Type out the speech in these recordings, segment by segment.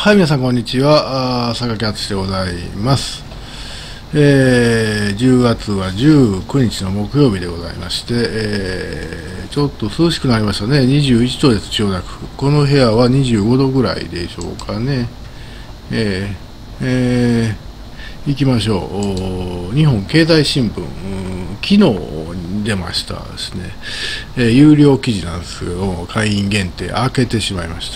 はい、皆さん、こんにちは。榊敦でございます。10月は19日の木曜日でございまして、ちょっと涼しくなりましたね。21度です、千代田区。この部屋は25度ぐらいでしょうかね。行きましょう。日本経済新聞、昨日出ましたですね。有料記事なんですけど、会員限定開けてしまいました。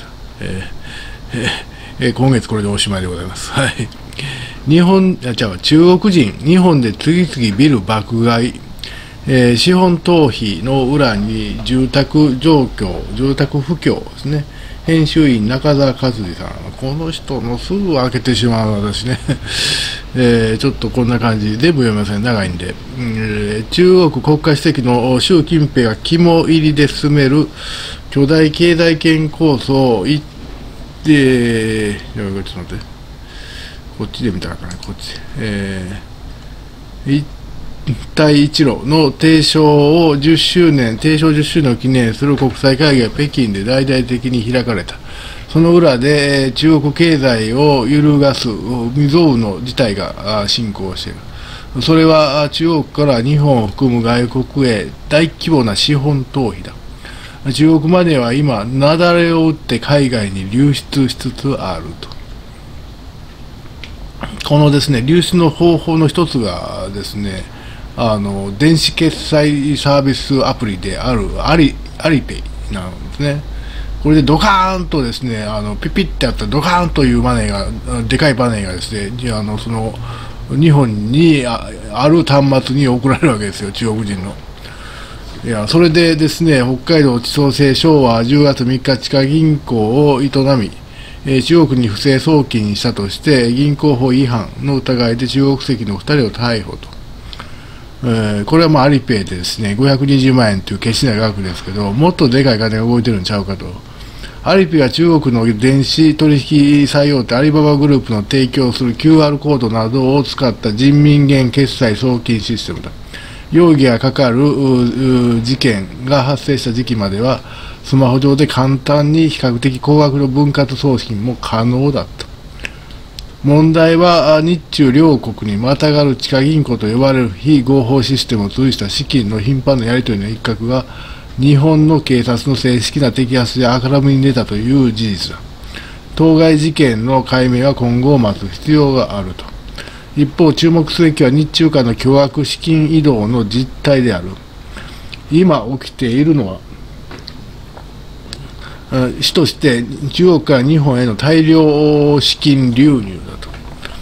今月これでおしまいでございます。はい。中国人、日本で次々ビル爆買い、資本逃避の裏に住宅不況ですね。編集員中澤和司さん、この人のすぐ開けてしまう私ね、ちょっとこんな感じでも読めません、長いんで、中国国家主席の習近平が肝入りで進める巨大経済圏構想ちょっと待って、こっちで見たらかな、こっち。一帯一路の提唱10周年を記念する国際会議が北京で大々的に開かれた。その裏で中国経済を揺るがす未曾有の事態が進行している。それは中国から日本を含む外国へ大規模な資本逃避だ。中国マネーは今、雪崩を打って海外に流出しつつあると。このですね、流出の方法の一つがですね、電子決済サービスアプリであるアリペイなんですね。これでドカーンとですね、ピピってやったらドカーンというマネーが、でかいマネーがですね、日本にある端末に送られるわけですよ、中国人の。いや、それでですね、北海道地方政省は10月3日、地下銀行を営み、中国に不正送金したとして、銀行法違反の疑いで中国籍の2人を逮捕と。これはアリペイでですね、520万円という決しない額ですけど、もっとでかい金が動いてるんちゃうかと。アリペイは中国の電子取引最大手アリババグループの提供する QR コードなどを使った人民元決済送金システムだ。容疑がかかる事件が発生した時期までは、スマホ上で簡単に比較的高額の分割送金も可能だった。問題は日中両国にまたがる地下銀行と呼ばれる非合法システムを通じた資金の頻繁なやり取りの一角が日本の警察の正式な摘発で明るみに出たという事実だ。当該事件の解明は今後を待つ必要があると。一方、注目すべきは日中間の巨額資金移動の実態である。今起きているのは、主として中国から日本への大量資金流入だと。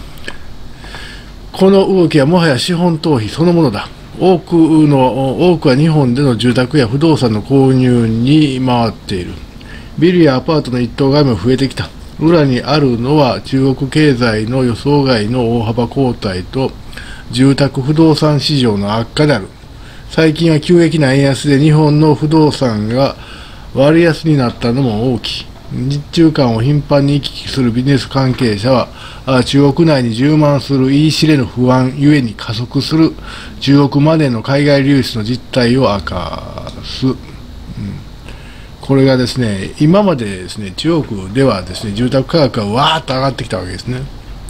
この動きはもはや資本逃避そのものだ。多くは日本での住宅や不動産の購入に回っている。ビルやアパートの一棟買いも増えてきた。裏にあるのは中国経済の予想外の大幅後退と住宅不動産市場の悪化である。最近は急激な円安で日本の不動産が割安になったのも大きい。日中間を頻繁に行き来するビジネス関係者は、中国内に充満する言い知れぬ不安ゆえに加速する中国マネーの海外流出の実態を明かす。これがですね、今までですね、中国ではですね、住宅価格がわーっと上がってきたわけですね。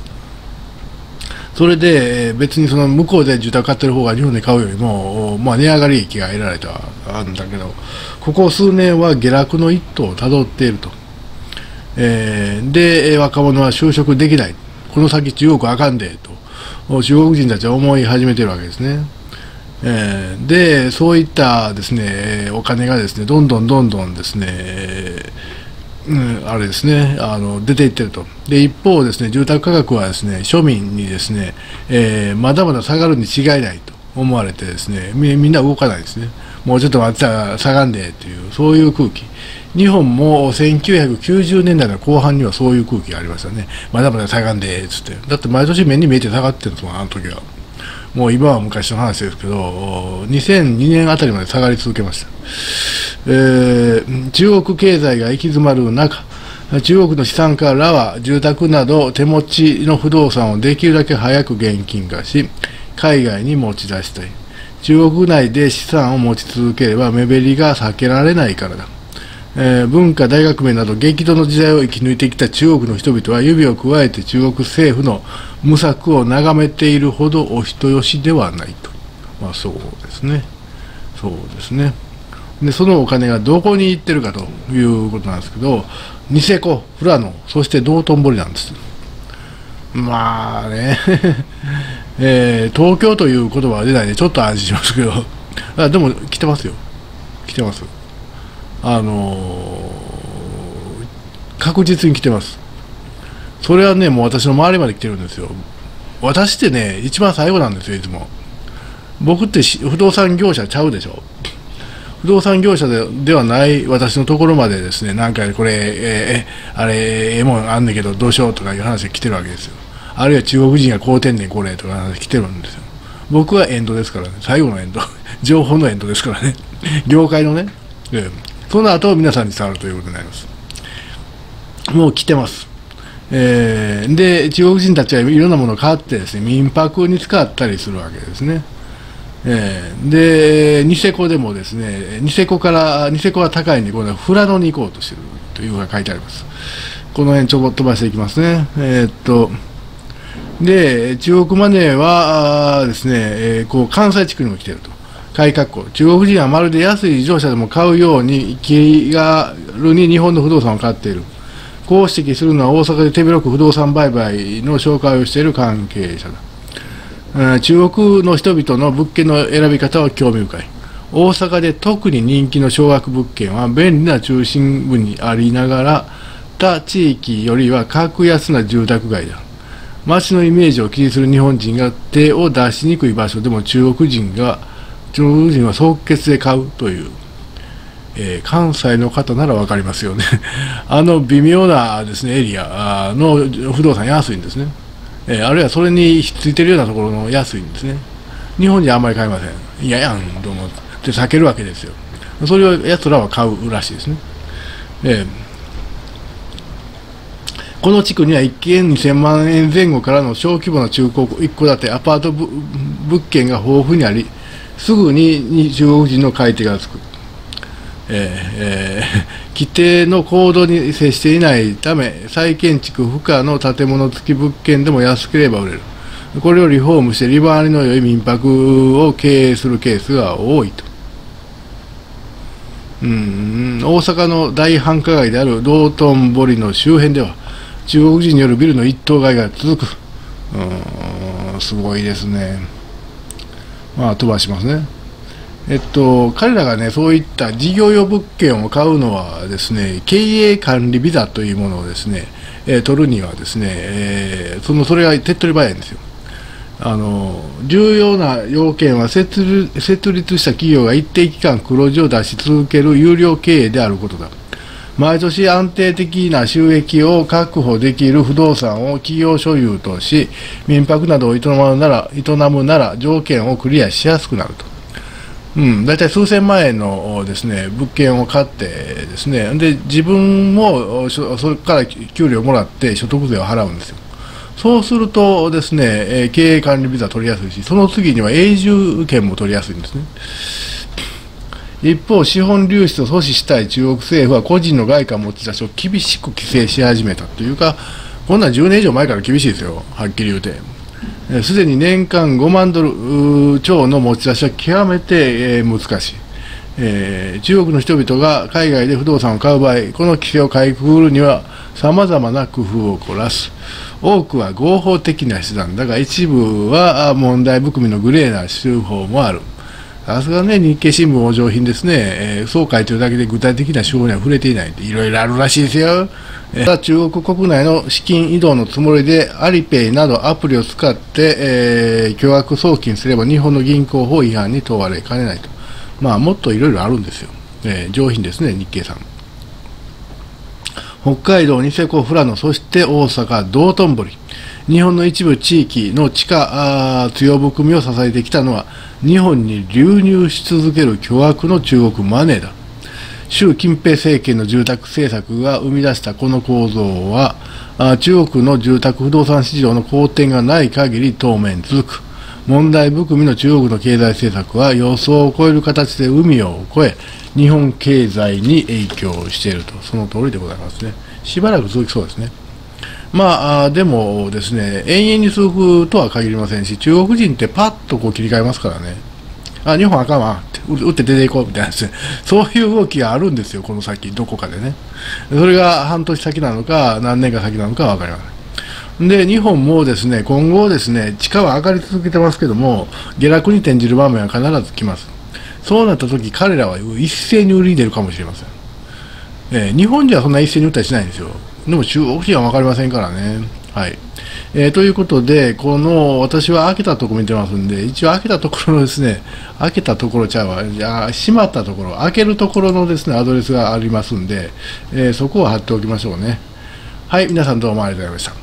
それで、別にその向こうで住宅買ってる方が日本で買うよりも、値上がり益が得られたんだけど、ここ数年は下落の一途をたどっていると。で、若者は就職できない。この先中国あかんで、と、中国人たちは思い始めているわけですね。で、そういったですね、お金がですね、どんどんですね、あれですね、出ていってると。で、一方ですね、住宅価格はですね、庶民にですね、まだまだ下がるに違いないと思われてですね、みんな動かないですね。もうちょっと待ってたら下がんでっていう、そういう空気。日本も1990年代の後半にはそういう空気がありましたね。まだまだ下がんでつって。だって毎年目に見えて下がってるんですもん、あの時は。もう今は昔の話ですけど、2002年あたりまで下がり続けました。中国経済が行き詰まる中、中国の資産家らは住宅など手持ちの不動産をできるだけ早く現金化し、海外に持ち出したい。中国内で資産を持ち続ければ目減りが避けられないからだ。 文化大革命など激動の時代を生き抜いてきた中国の人々は指をくわえて中国政府の無策を眺めているほどお人よしではないと。まあそうですね。そうですね。で、そのお金がどこに行ってるかということなんですけど、ニセコ、富良野、そして道頓堀なんです。まあね、東京という言葉は出ないんでちょっと安心しますけど、でも来てますよ。来てます。確実に来てます。それはね、もう私の周りまで来てるんですよ。私ってね、一番最後なんですよ、いつも。僕って不動産業者ちゃうでしょ。不動産業者ではない私のところまでですね、なんかこれ、あれ、もんあんねんけどどうしようとかいう話が来てるわけですよ。あるいは中国人がこうてんねんこれとか話来てるんですよ。僕はエンドですからね、最後のエンド、情報のエンドですからね、業界のね。その後皆さんに伝わるということになります。もう来てます。で、中国人たちはいろんなものを買ってですね、民泊に使ったりするわけですね。で、ニセコでもですね、ニセコは高いんで、今度は富良野に行こうとしているというのが書いてあります。この辺ちょっと飛ばしていきますね。で、中国マネーはですね、こう関西地区にも来ていると。買い格好。中国人はまるで安い自動車でも買うように気軽に日本の不動産を買っている。こう指摘するのは大阪で手広く不動産売買の紹介をしている関係者だ。中国の人々の物件の選び方は興味深い。大阪で特に人気の小額物件は便利な中心部にありながら他地域よりは格安な住宅街だ。街のイメージを気にする日本人が手を出しにくい場所でも中国人は即決で買うという、関西の方なら分かりますよね微妙なですねエリアの不動産安いんですね。あるいはそれにひっついてるようなところの安いんですね。日本じゃあんまり買いません。いややんと思って避けるわけですよ。それを奴らは買うらしいですね。この地区には一軒2000万円前後からの小規模な中古一戸建てアパート物件が豊富にあり、すぐに中国人の買い手がつく。規定の高度に接していないため、再建築不可の建物付き物件でも安ければ売れる。これをリフォームして利回りの良い民泊を経営するケースが多いと。大阪の大繁華街である道頓堀の周辺では、中国人によるビルの一棟買いが続く。すごいですね。まあ飛ばしますね。彼らがね、そういった事業用物件を買うのはですね、経営管理ビザというものをですね、取るにはですね、それが手っ取り早いんですよ。重要な要件は設立した企業が一定期間黒字を出し続ける有料経営であることだ。毎年安定的な収益を確保できる不動産を企業所有とし、民泊などを営むなら条件をクリアしやすくなると。大体数千万円のですね、物件を買ってですね、で、自分もそれから給料をもらって所得税を払うんですよ。そうするとですね、経営管理ビザ取りやすいし、その次には永住権も取りやすいんですね。一方、資本流出を阻止したい中国政府は個人の外貨持ち出しを厳しく規制し始めたというか、こんなん10年以上前から厳しいですよ、はっきり言うて。すでに年間5万ドル超の持ち出しは極めて難しい。中国の人々が海外で不動産を買う場合、この規制をかいくぐるにはさまざまな工夫を凝らす。多くは合法的な手段だが、一部は問題含みのグレーな手法もある。さすがね、日経新聞お上品ですね。そう書いてるだけで具体的な手法には触れていないって、いろいろあるらしいですよ。ただ中国国内の資金移動のつもりでアリペイなどアプリを使って、巨額送金すれば日本の銀行法違反に問われかねないと。まあもっといろいろあるんですよ。上品ですね、日経さん。北海道ニセコ、富良野、そして大阪、道頓堀。日本の一部地域の地価強含みを支えてきたのは、日本に流入し続ける巨額の中国マネーだ。習近平政権の住宅政策が生み出したこの構造は、中国の住宅不動産市場の好転がない限り当面続く。 問題含みの中国の経済政策は予想を超える形で海を越え、日本経済に影響していると、その通りでございますね。しばらく続きそうですね。でもですね、永遠に続くとは限りませんし、中国人ってパッとこう切り替えますからね。日本あかんわって、打って出ていこうみたいなですね、そういう動きがあるんですよ、この先、どこかでね。それが半年先なのか、何年か先なのかは分かりません。で、日本もですね、今後ですね、地価は上がり続けてますけども、下落に転じる場面は必ず来ます。そうなったとき、彼らは一斉に売りに出るかもしれません。日本人はそんな一斉に売ったりしないんですよ。でも中国人は分かりませんからね。はい。ということで、私は開けたところ見てますんで、一応開けたところのですね、開けたところちゃうわ、閉まったところ、開けるところのですね、アドレスがありますんで、そこを貼っておきましょうね。はい、皆さんどうもありがとうございました。